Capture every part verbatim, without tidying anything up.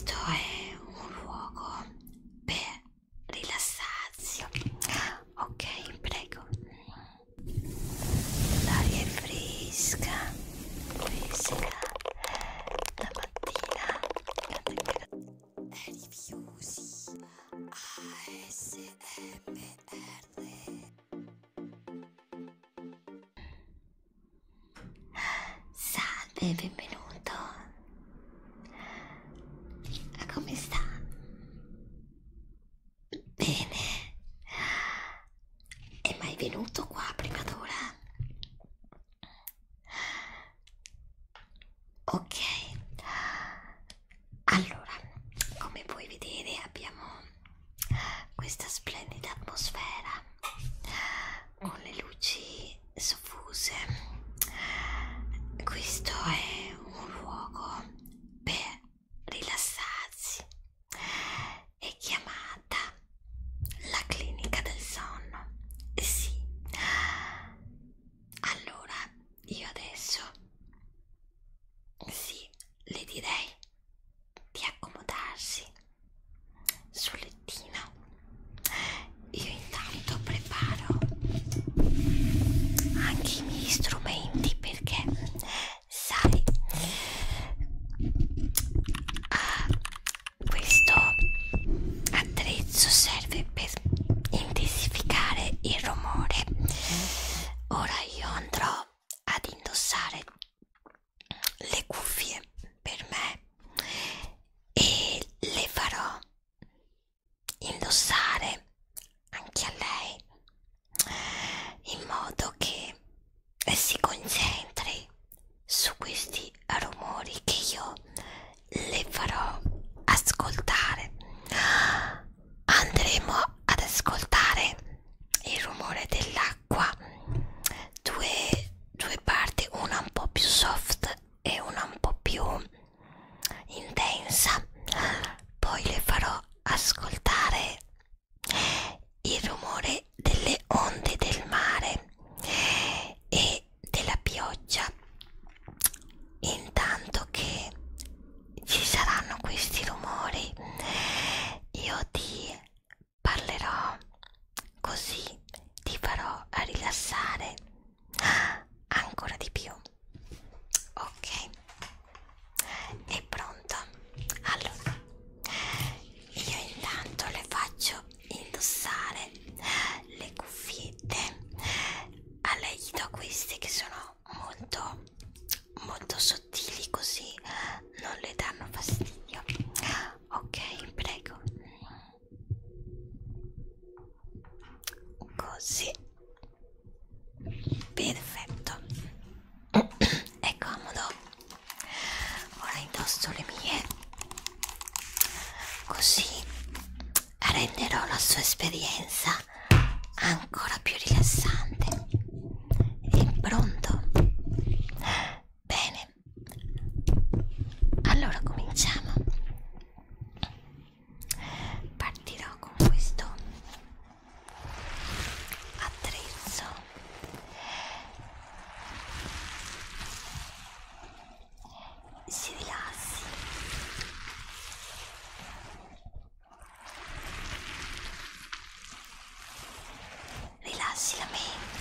Questo è un luogo per rilassarsi. Ok, prego. L'aria è fresca, fresca. La mattina la temperatura è Rifjusi A S M R. Salve, benvenuto. Come sta? Bene. È mai venuto qua prima d'ora? Ok. Allora, come puoi vedere abbiamo questa splendida atmosfera con le luci soffuse. Questo è un luogo per rilassarsi. È chiamata la clinica del sonno. Sì. Allora, io adesso sì, le direi di accomodarsi sul lettino. Io intanto preparo anche i miei strumenti perché, sai, ah, questo attrezzo serve per intensificare il rumore. Ora io andrò ad indossare le cuffie per me e le farò indossare anche a lei in modo che si concentri su questi rumori che io le farò ascoltare. Andremo ad ascoltare il rumore dell'acqua, due, due parti, una un po' più soft e una un po' più intensa. Poi le farò ascoltare il rumore delle onde del mare e della pioggia. Intanto che ci saranno questi rumori, io ti parlerò, così ti farò rilassare ancora di più. Ok, è pronto? Allora, io intanto le faccio indossare le cuffiette. A lei gli do queste che sono molto molto sottili, così non le danno fastidio. Ok, prego. Così, perfetto. È comodo. Ora indosso le mie, così renderò la sua esperienza ancora più rilassante. È pronto? Bene, allora cominciamo. Partirò con questo attrezzo. Si rilassi. Rilassi la mente.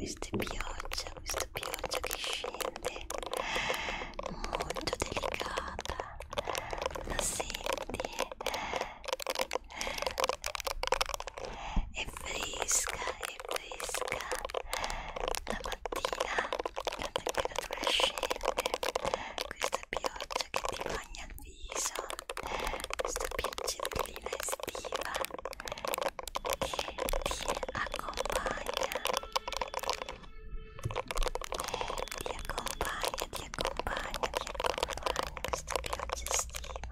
questa è pioggia, questa pioggia che scende, molto delicata, la senti? È fresca, è fresca, la mattina la temperatura scende, questa pioggia che ti bagna il viso, questa pioggerellina estiva che ti accompagna, ti accompagna, ti accompagna, ti accompagna, questa pioggia estiva,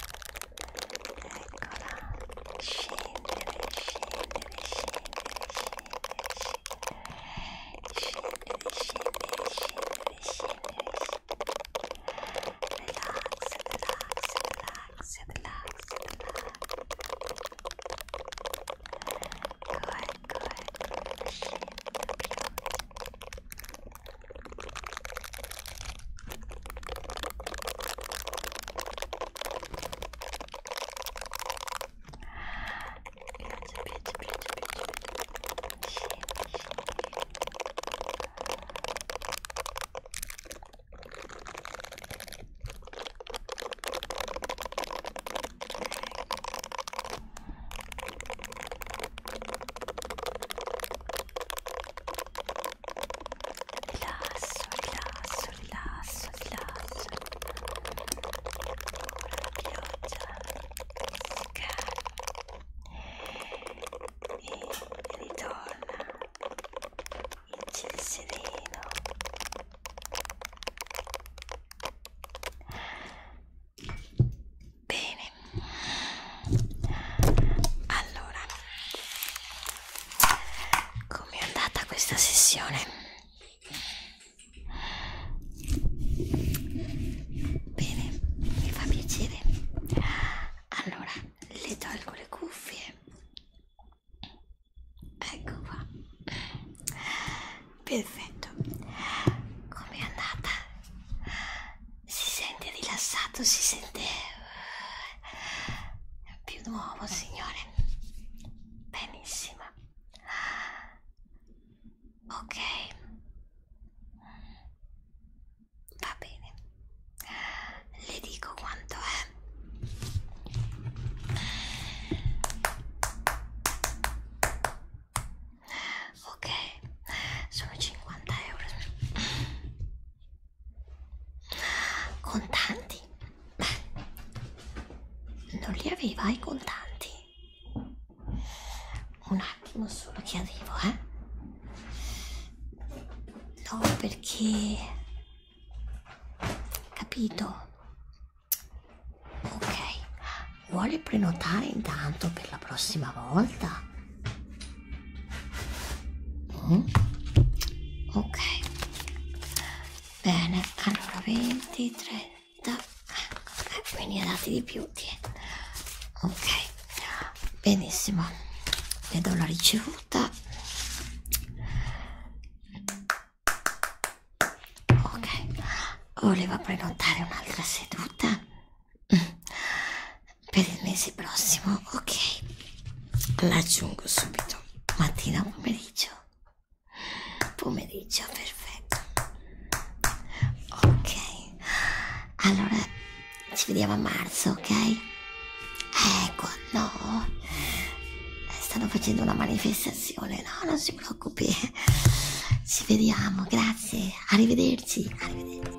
eccola, scendere, scendere, scendere, scendere, scendere, scendere, scendere, scendere, relax, relax, relax, relax, relax, ecco, ecco, ecco, scende la pioggia. Pioggia, pioggia, pioggia, pioggia, scende, scende. Rilasso, rilasso, rilasso, rilasso. Ora la pioggia scala e ritorna il cielo sereno. Bene, allora, com'è andata questa sessione? Bene, mi fa piacere. Allora, le tolgo le cuffie. Ecco qua. Perfetto. Com'è andata? Si sente rilassato, si sente più nuovo, signore. Benissimo. Ok. Va bene. Le dico quanto è. Ok, sono cinquanta euro. Contanti? Non li aveva i contanti? Un attimo solo che arrivo, eh? No, perché... Capito? Ok, vuole prenotare intanto per la prossima volta? Mm? Ok, bene, allora venti, trenta, ecco, me ne ha dati di più, tieni. Ok, benissimo, le do la ricevuta. Ok, voleva prenotare un'altra seduta per il mese prossimo. Ok, la aggiungo subito, mattina o pomeriggio? Pomeriggio, perfetto. Ok, allora ci vediamo a marzo, ok? Ecco, no, stanno facendo una manifestazione. No, non si preoccupi, ci vediamo, grazie, arrivederci, arrivederci.